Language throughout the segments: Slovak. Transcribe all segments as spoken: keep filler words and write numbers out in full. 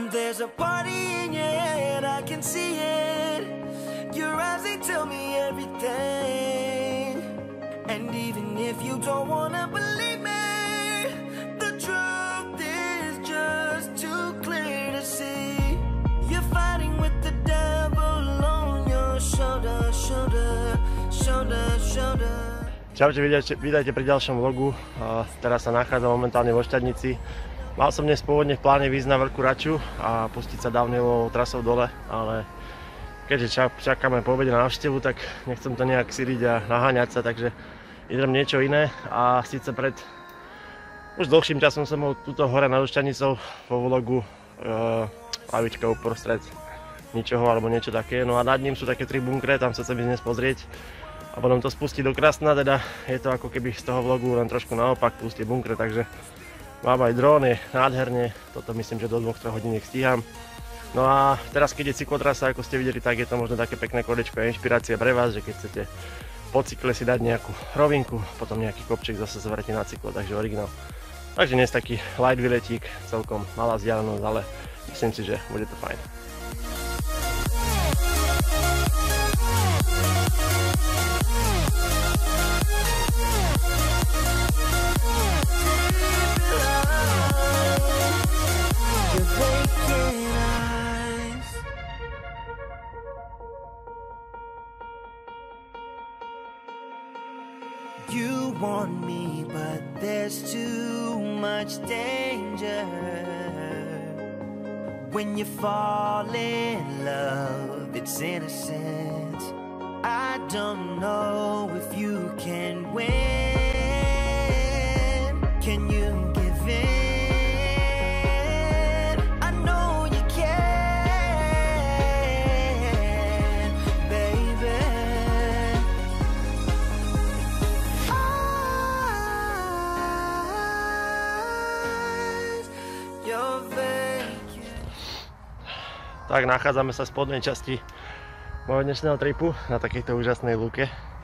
There's a party in your head, I can see it. Your eyes, they tell me everything. And even if you don't wanna believe me, the truth is just too clear to see. You're fighting with the devil on your shoulder, shoulder, shoulder, shoulder. Čaute, vítajte pri ďalšom vlogu. Teraz sa nachádzam momentálne vo Štadnici. Mal som dnes pôvodne v pláne výjsť na Veľkú Raču a pustiť sa downhillovou trasou dole, ale keďže čakáme po obede na návštevu, tak nechcem to nejak syriť a naháňať sa, takže idem niečo iné. A síce pred už dlhším časom som bol túto hore nad Štadnicou vo vlogu e, lavička uprostred ničoho alebo niečo také. No a nad ním sú také tri bunkre, tam sa chcem ísť dnes pozrieť a potom to spustiť do Krasna, teda je to ako keby z toho vlogu len trošku naopak pustiť bunkre, takže mám aj dron, je nádherne, toto myslím, že do dvoch troch hodín stíham. No a teraz, keď je cyklotrasa, ako ste videli, tak je to možno také pekné kolečko a inšpirácia pre vás, že keď chcete po cykle si dať nejakú rovinku, potom nejaký kopček zase zvrátiť na cyklo, takže originál. Takže dnes taký light výletík, celkom malá vzdialenosť, ale myslím si, že bude to fajn. You want me, but there's too much danger. When you fall in love, it's innocent. I don't know if you can win. Can you give in? I know you can, baby. Tak, nachádzame sa v spodnej časti môjho dnešného tripu na takejto úžasnej lúke.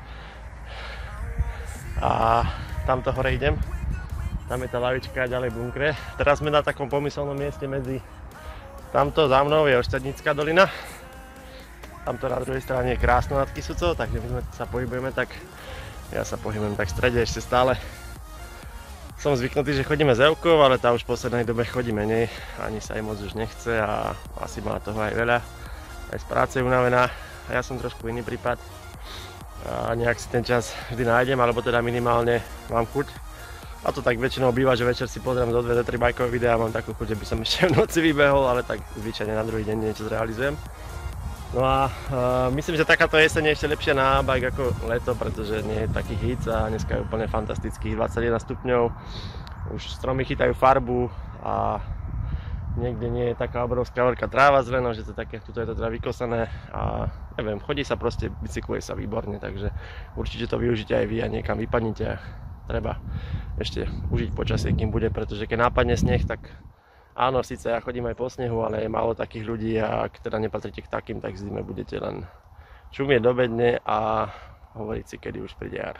A tamto hore idem. Tam je tá lavička a ďalej bunkre. Teraz sme na takom pomyselnom mieste medzi tamto za mnou je Štadnická dolina. Tamto na druhej strane je Krásno nad Kysucou, takže my sa pohybujeme tak, ja sa pohybujem tak v strede ešte stále. Som zvyknutý, že chodíme s Evkou, ale tá už v poslednej dobe chodí menej, ani sa jej moc už nechce a asi má toho aj veľa. Aj z práce je unavená a ja som trošku iný prípad. A nejak si ten čas vždy nájdem, alebo teda minimálne mám chuť. A to tak väčšinou býva, že večer si pozriem zo dve do tri bajkové videá a mám takú chuť, že by som ešte v noci vybehol, ale tak zvyčajne na druhý deň niečo zrealizujem. No a uh, myslím, že takáto jeseň je ešte lepšia na bike ako leto, pretože nie je taký hit a dneska je úplne fantastických dvadsaťjeden stupňov. Už stromy chytajú farbu a niekde nie je taká obrovská veľká tráva zelená, že to také, tuto je to teda vykosané a neviem, chodí sa proste, bicykluje sa výborne, takže určite to využite aj vy a niekam vypadnite a treba ešte užiť počasie, kým bude, pretože keď nápadne sneh, tak áno, síce ja chodím aj po snehu, ale je málo takých ľudí a ak teda nepatríte k takým, tak v zime budete len čumieť do bedne a hovoriť si, kedy už príde jar.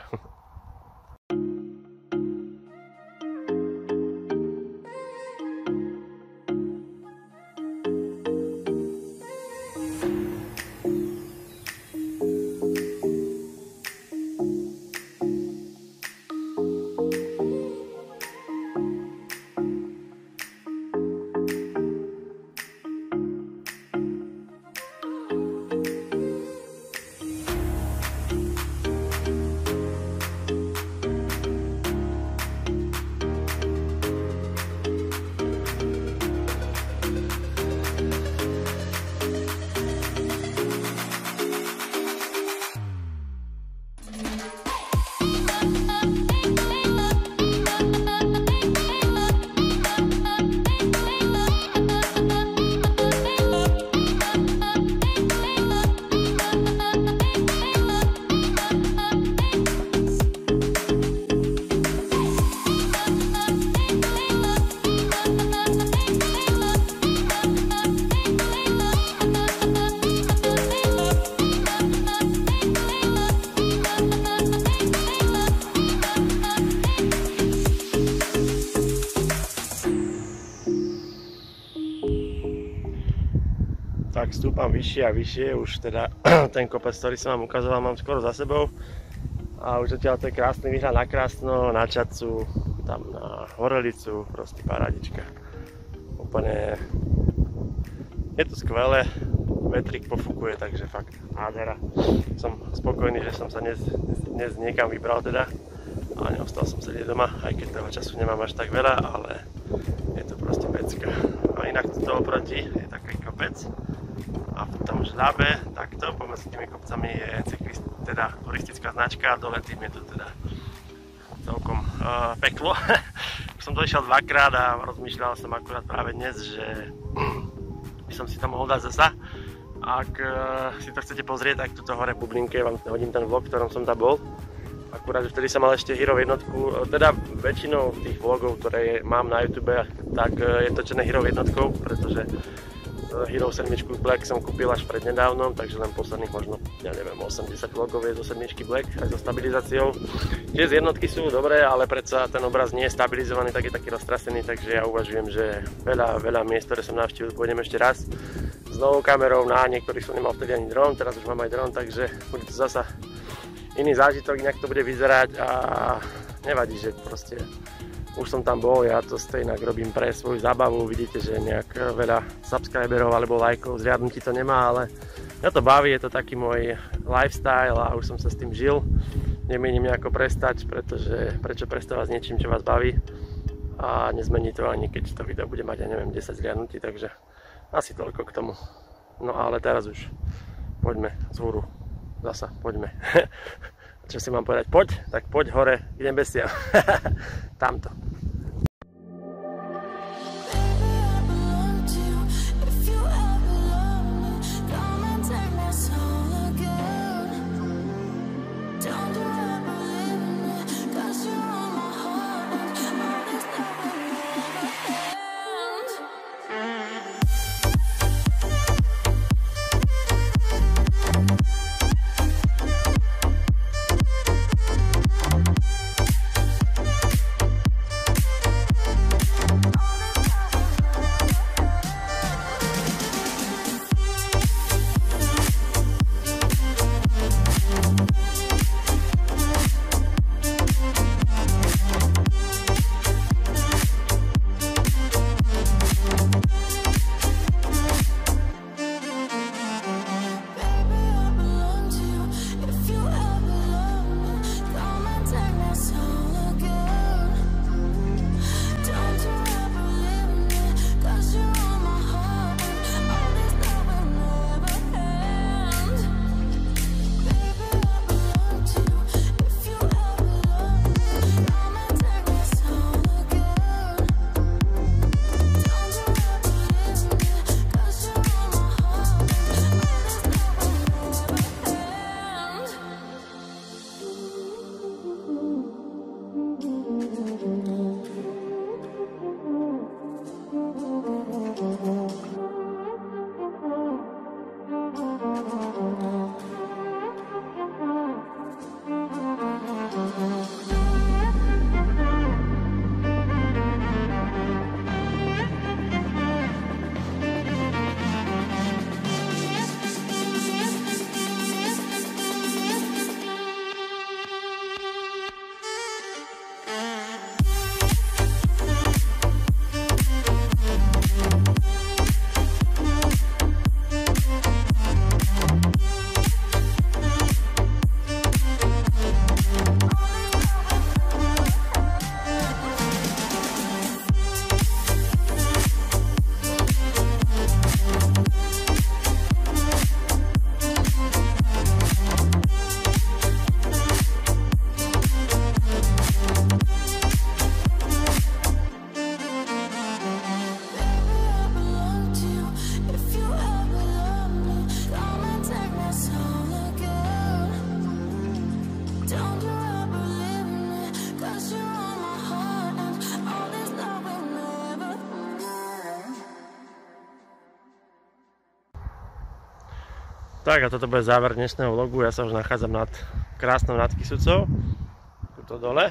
tak stúpam vyššie a vyššie, už teda ten kopec, ktorý som vám ukazoval, mám skoro za sebou. A už zatiaľ to je krásny výhľad na Krásno, na Čadcu, tam na Horelicu, proste parádička. Úplne je to skvelé, vetrik pofúkuje, takže fakt nádhera. Som spokojný, že som sa dnes, dnes niekam vybral teda, ale neostal som sedieť doma, aj keď toho času nemám až tak veľa, ale je to proste pecka. A inak to oproti je taký kopec a v tom žľabe takto pomedzi tými kopcami je cyklist, teda turistická značka a dole tým je to teda celkom uh, peklo. Už som to išiel dvakrát a rozmýšľal som akurát práve dnes, že by som si to mohol dať zasa. Ak uh, si to chcete pozrieť, tak tuto hore v bublinke vám hodím ten vlog, v ktorom som tam bol. Akurát, že vtedy som mal ešte Hero jednotku, teda väčšinou tých vlogov, ktoré mám na YouTube, tak uh, je točené Hero jednotkou, pretože Hero sedem Black som kúpil až pred nedávnom, takže len posledných možno, ja neviem, osemdesiat vlogov je zo sedem Black aj so stabilizáciou. Tie z jednotky sú dobré, ale predsa ten obraz nie je stabilizovaný, tak je taký roztrasený, takže ja uvažujem, že veľa, veľa miest, ktoré som navštívil, pôjdem ešte raz s novou kamerou. Na niektorých som nemal vtedy ani dron, teraz už mám aj dron, takže bude to zasa iný zážitok, inak to bude vyzerať a nevadí, že proste už som tam bol, ja to inak robím pre svoju zábavu, vidíte, že nejak veľa subscriberov alebo lajkov zriadnutí to nemá, ale mňa to baví, je to taký môj lifestyle a už som sa s tým žil. Nemienim nejako prestať, pretože prečo prestávať s niečím, čo vás baví a nezmení to ani keď to video bude mať, ja neviem, desať zriadnutí, takže asi toľko k tomu. No ale teraz už poďme z húru, zasa poďme. Čo si mám povedať? Poď, tak poď hore, idem bez sia. Tamto. Tak a toto bude záver dnešného vlogu. Ja sa už nachádzam nad Krásnou nad Kysucou, tuto dole.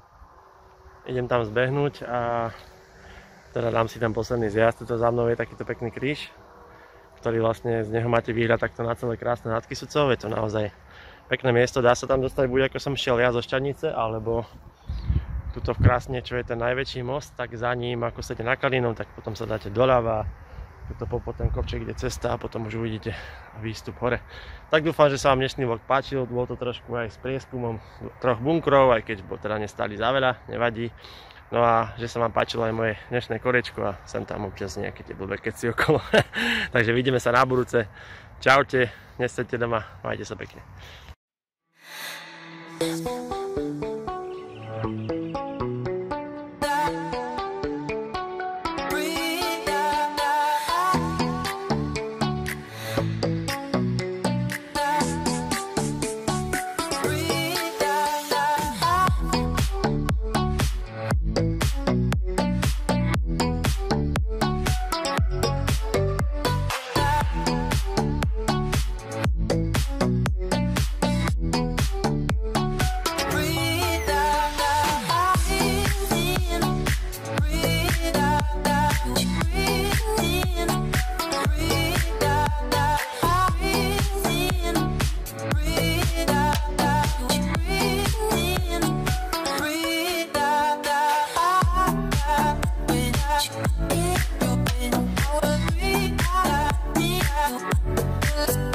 Idem tam zbehnúť a teda dám si tam posledný zjazd. Tuto za mnou je takýto pekný kríž, ktorý vlastne z neho máte výhľad takto na celé krásne Nad Kysucou. Je to naozaj pekné miesto, dá sa tam dostať buď ako som šiel ja zo Šťadnice, alebo tuto v Krásne, čo je ten najväčší most, tak za ním, ako ste na Kalínom, tak potom sa dáte doľava, tuto po ten kopček ide cesta a potom už uvidíte výstup hore. Tak dúfam, že sa vám dnešný vlog páčil, bol to trošku aj s prieskumom troch bunkrov, aj keď teda nestali za veľa, nevadí. No a že sa vám páčilo aj moje dnešné korečko a sem tam občas nejaké tie blbé keci okolo. Takže vidíme sa na budúce. Čaute, nestaňte doma, majte sa pekne. You've been over me, I, me, I,